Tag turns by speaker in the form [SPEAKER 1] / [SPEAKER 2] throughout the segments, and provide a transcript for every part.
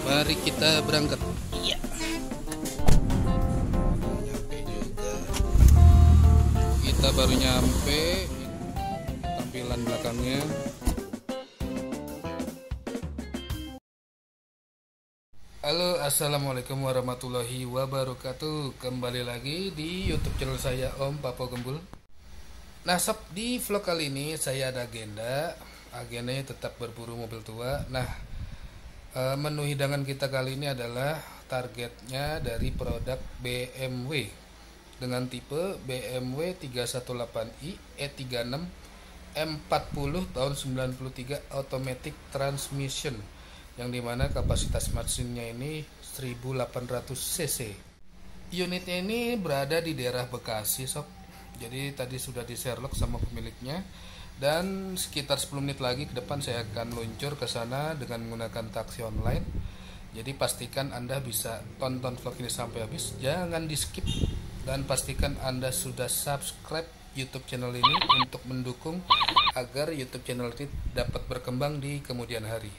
[SPEAKER 1] Mari kita berangkat.
[SPEAKER 2] Iya.
[SPEAKER 1] Nyampe juga. Kita baru nyampe. Tampilan belakangnya. Halo, assalamualaikum warahmatullahi wabarakatuh. Kembali lagi di YouTube channel saya, Om Papo Gembul. Nah, sob, di vlog kali ini saya ada agenda. Agendanya tetap berburu mobil tua. Nah, menu hidangan kita kali ini adalah targetnya dari produk BMW dengan tipe BMW 318i E36 M40 tahun 93 automatic transmission, yang dimana kapasitas mesinnya ini 1800 cc. Unitnya ini berada di daerah Bekasi, sob. Jadi tadi sudah di Sherlock sama pemiliknya, dan sekitar 10 menit lagi ke depan saya akan luncur ke sana dengan menggunakan taksi online. Jadi pastikan Anda bisa tonton vlog ini sampai habis, jangan di skip, dan pastikan Anda sudah subscribe YouTube channel ini untuk mendukung agar YouTube channel ini dapat berkembang di kemudian hari.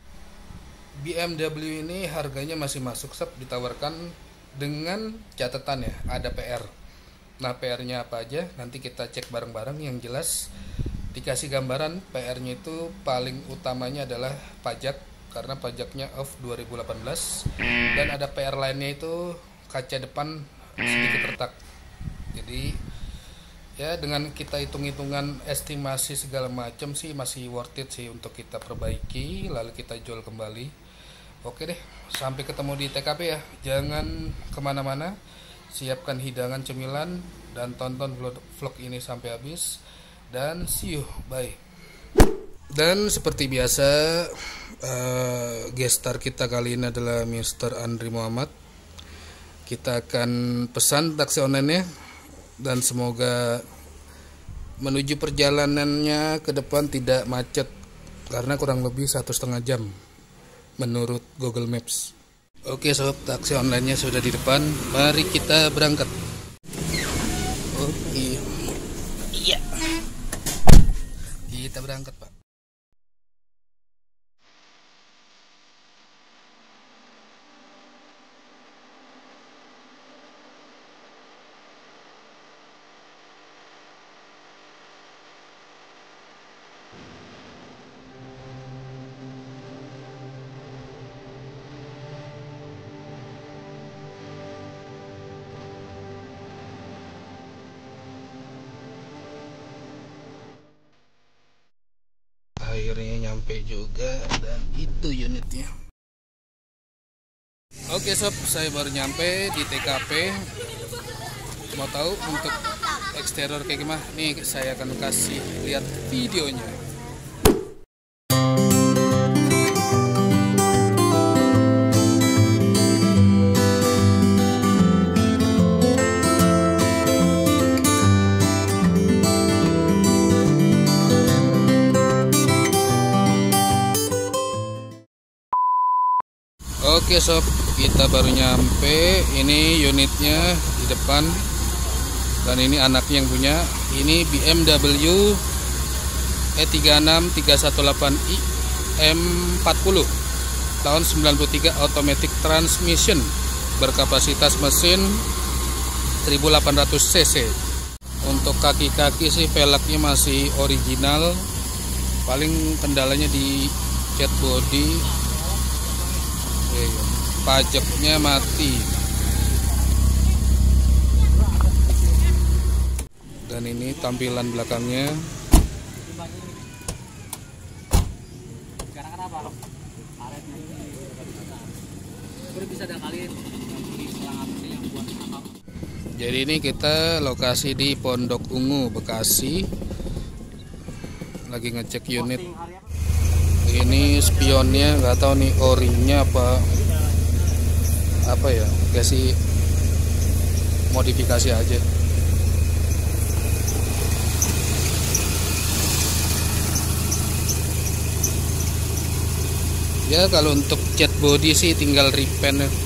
[SPEAKER 1] BMW ini harganya masih masuk, sob, ditawarkan dengan catatan ya, ada PR. Nah, PR-nya apa aja nanti kita cek bareng-bareng. Yang jelas dikasih gambaran PR-nya itu paling utamanya adalah pajak, karena pajaknya off 2018, dan ada PR lainnya itu kaca depan sedikit retak. Jadi ya dengan kita hitung-hitungan estimasi segala macam sih masih worth it sih untuk kita perbaiki lalu kita jual kembali. Oke deh, sampai ketemu di TKP ya. Jangan kemana-mana, siapkan hidangan cemilan dan tonton vlog ini sampai habis, dan see you, bye. Dan seperti biasa, guest star kita kali ini adalah Mr. Andri Muhammad. Kita akan pesan taksi online-nya, dan semoga menuju perjalanannya ke depan tidak macet, karena kurang lebih 1,5 jam menurut Google Maps. Oke sob, taksi online-nya sudah di depan. Mari kita berangkat. Oke.
[SPEAKER 2] Iya.
[SPEAKER 1] Kita berangkat, Pak. Akhirnya nyampe juga, dan itu unitnya. Oke sob, saya baru nyampe di TKP. Mau tahu untuk eksterior kayak gimana? Nih saya akan kasih lihat videonya. Oke sob, kita baru nyampe. Ini unitnya di depan, dan ini anaknya yang punya. Ini BMW E36 318i M40 tahun 93 automatic transmission, berkapasitas mesin 1800 cc. Untuk kaki-kaki sih velgnya masih original, paling kendalanya di cat body. Pajaknya mati, dan ini tampilan belakangnya. Jadi ini kita lokasi di Pondok Ungu, Bekasi. Lagi ngecek unit. Ini spionnya nggak tahu nih orinya apa ya, kasih modifikasi aja. Ya kalau untuk cat body sih tinggal repaint ya.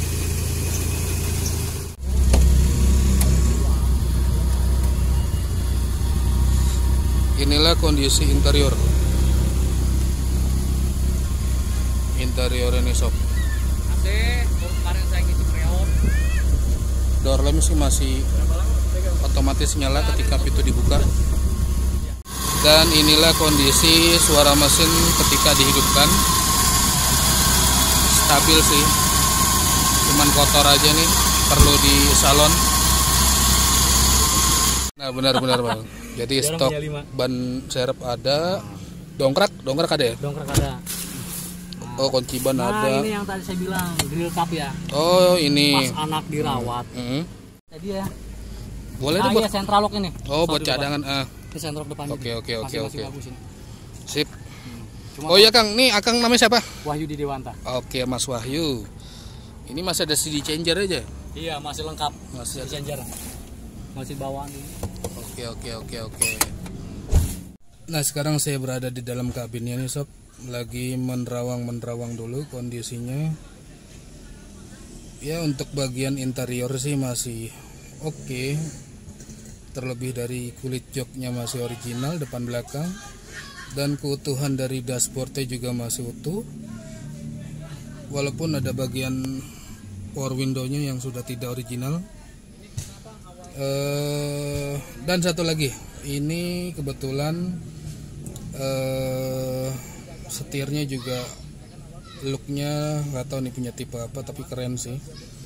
[SPEAKER 1] Inilah kondisi interior ini sob.
[SPEAKER 2] gede, kemarin saya ngisi freon.
[SPEAKER 1] Door lamp sih masih otomatis nyala ketika pintu dibuka. Dan inilah kondisi suara mesin ketika dihidupkan. Stabil sih, cuman kotor aja nih, perlu di salon. Nah benar-benar Bang. Jadi stok ban serep ada, dongkrak ada ya?
[SPEAKER 2] Dongkrak ada.
[SPEAKER 1] Oh, kunci ban ada.
[SPEAKER 2] Ini yang tadi saya bilang, grill cup ya.
[SPEAKER 1] Oh, ini.
[SPEAKER 2] Pas anak dirawat. Jadi ya.
[SPEAKER 1] Boleh
[SPEAKER 2] Nah,
[SPEAKER 1] buat
[SPEAKER 2] iya, sentral lock ini.
[SPEAKER 1] Oh, buat cadangan.
[SPEAKER 2] Ini sentral lock depan.
[SPEAKER 1] Oke.
[SPEAKER 2] Bagus ini.
[SPEAKER 1] Sip. Oh iya Kang, nih Akang namanya siapa?
[SPEAKER 2] Wahyu di Dewanta.
[SPEAKER 1] Oke, Mas Wahyu. Ini masih ada CD changer aja?
[SPEAKER 2] Iya, masih lengkap.
[SPEAKER 1] Masih
[SPEAKER 2] CD changer. Masih bawaan ini.
[SPEAKER 1] Oke. Nah, sekarang saya berada di dalam kabinnya nih, Sob. Lagi menerawang dulu kondisinya. Ya, untuk bagian interior sih masih oke. Terlebih dari kulit joknya masih original depan belakang, dan keutuhan dari dashboardnya juga masih utuh. Walaupun ada bagian power window-nya yang sudah tidak original. Dan satu lagi, ini kebetulan setirnya juga looknya nggak tahu nih punya tipe apa, tapi keren sih.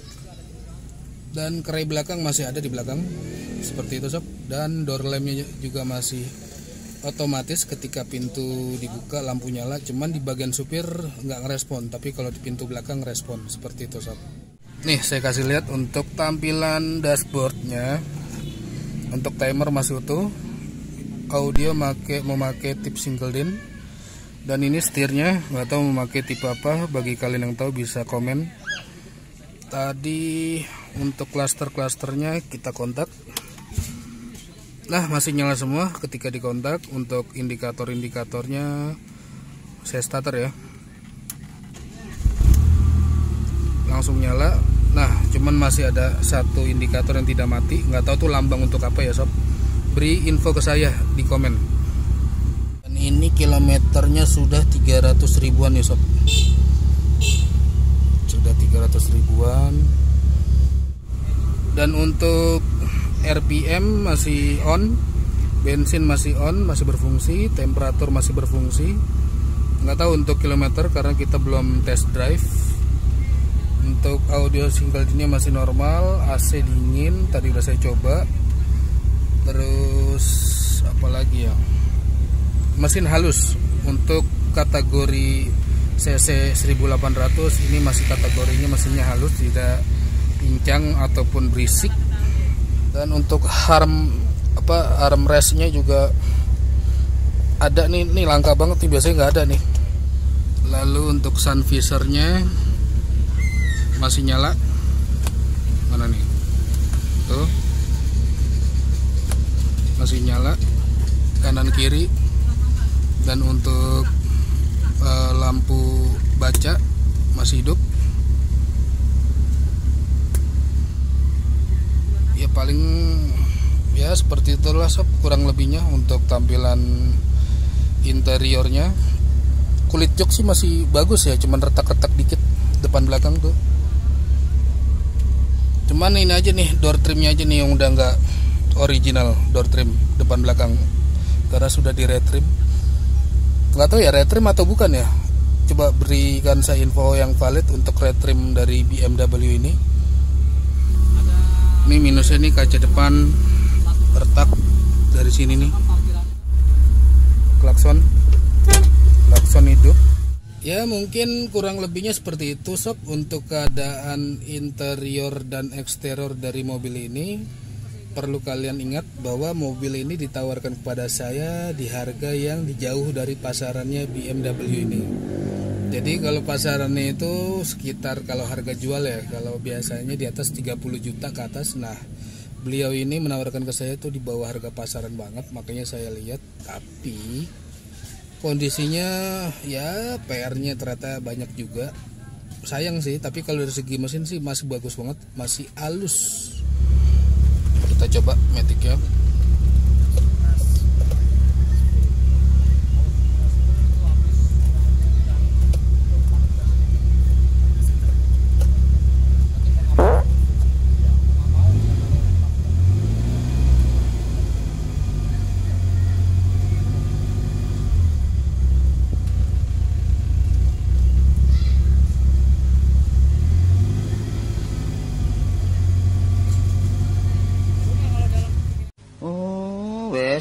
[SPEAKER 1] Dan kerai belakang masih ada di belakang seperti itu Sob. Dan door lampnya juga masih otomatis, ketika pintu dibuka lampu nyala. Cuman di bagian supir nggak ngerespon, tapi kalau di pintu belakang respon seperti itu Sob. Nih saya kasih lihat untuk tampilan dashboardnya. Untuk timer masih utuh, audio memakai tip single din. Dan ini setirnya nggak tahu memakai tipe apa. Bagi kalian yang tahu bisa komen. Tadi untuk klaster-klasternya kita kontak. Nah, masih nyala semua ketika dikontak. Untuk indikator-indikatornya saya starter ya, langsung nyala. Nah, cuman masih ada satu indikator yang tidak mati. Nggak tahu tuh lambang untuk apa ya Sob. Beri info ke saya di komen. Dan ini kilometernya sudah 300 ribuan ya Sob. Sudah 300 ribuan. Dan untuk RPM masih on, bensin masih on, masih berfungsi, temperatur masih berfungsi. Nggak tahu untuk kilometer karena kita belum test drive. Untuk audio single dinnya masih normal, AC dingin tadi udah saya coba. Terus apalagi ya, mesin halus. Untuk kategori CC 1800 ini masih kategorinya mesinnya halus, tidak pincang ataupun berisik. Dan untuk armrestnya juga ada nih langka banget nih, biasanya nggak ada nih. Lalu untuk sun visornya masih nyala. Mana nih? Tuh. Masih nyala kanan kiri. Dan untuk lampu baca masih hidup. Ya paling ya seperti itulah Sob, kurang lebihnya untuk tampilan interiornya. Kulit jok sih masih bagus ya, cuman retak-retak dikit depan belakang tuh. Cuman ini aja nih, door trimnya aja nih yang udah nggak original door trim depan belakang, karena sudah di retrim. Nggak tahu ya retrim atau bukan ya. Coba berikan saya info yang valid untuk retrim dari BMW ini. Ini minusnya nih, kaca depan retak dari sini nih. Klakson hidup. Ya mungkin kurang lebihnya seperti itu Sob untuk keadaan interior dan eksterior dari mobil ini. Perlu kalian ingat bahwa mobil ini ditawarkan kepada saya di harga yang jauh dari pasarannya BMW ini. Jadi kalau pasarannya itu sekitar, kalau harga jual ya, kalau biasanya di atas 30 juta ke atas. Nah, beliau ini menawarkan ke saya itu di bawah harga pasaran banget, makanya saya lihat. Tapi kondisinya ya PR-nya ternyata banyak juga. Sayang sih, tapi kalau dari segi mesin sih masih bagus banget, masih halus. Kita coba Matic ya.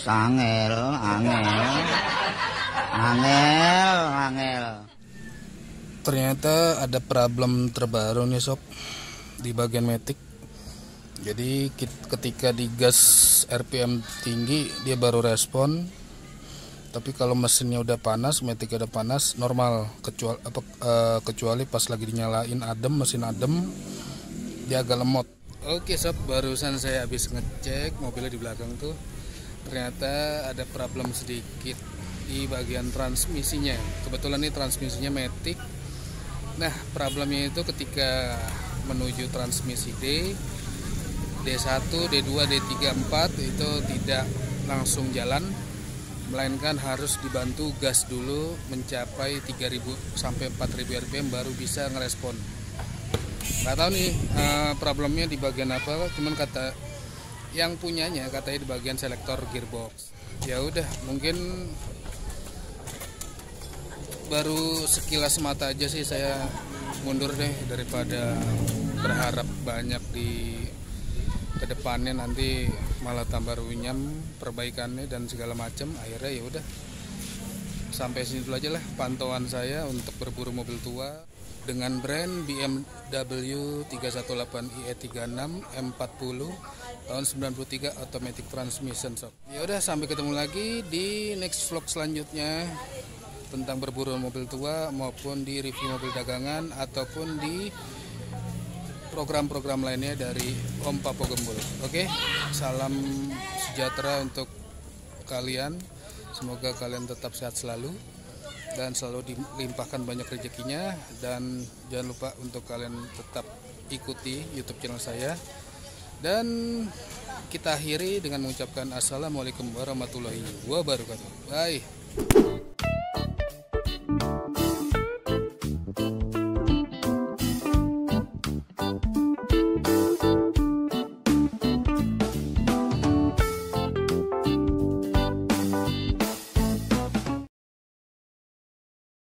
[SPEAKER 3] angel.
[SPEAKER 1] Ternyata ada problem terbaru nih sob di bagian matic. Jadi ketika digas RPM tinggi dia baru respon. Tapi kalau mesinnya udah panas, matic udah panas, normal. Kecuali pas lagi dinyalain mesin adem, dia agak lemot. Oke sob, barusan saya habis ngecek mobilnya di belakang tuh. Ternyata ada problem sedikit di bagian transmisinya. Kebetulan ini transmisinya matic. Nah, problemnya itu ketika menuju transmisi D1, D2, D3, 4 itu tidak langsung jalan, melainkan harus dibantu gas dulu mencapai 3000 sampai 4000 rpm baru bisa ngerespon. Nggak tahu nih problemnya di bagian apa, cuman kata yang punyanya katanya di bagian selektor gearbox. Ya udah, mungkin baru sekilas mata aja sih saya mundur deh daripada berharap banyak di kedepannya, nanti malah tambah runyam perbaikannya dan segala macam. Akhirnya ya udah sampai sini dulu aja lah pantauan saya untuk berburu mobil tua dengan brand BMW 318 IE36 M40 tahun 93 automatic transmission sob. Ya udah, sampai ketemu lagi di next vlog selanjutnya tentang berburu mobil tua maupun di review mobil dagangan ataupun di program-program lainnya dari Om Papo Gembul. Oke, salam sejahtera untuk kalian. Semoga kalian tetap sehat selalu dan selalu dilimpahkan banyak rezekinya, dan jangan lupa untuk kalian tetap ikuti YouTube channel saya. Dan kita akhiri dengan mengucapkan assalamualaikum warahmatullahi wabarakatuh. Bye.